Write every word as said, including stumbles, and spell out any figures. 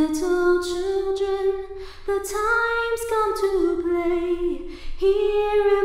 little children, the time's come to play. Here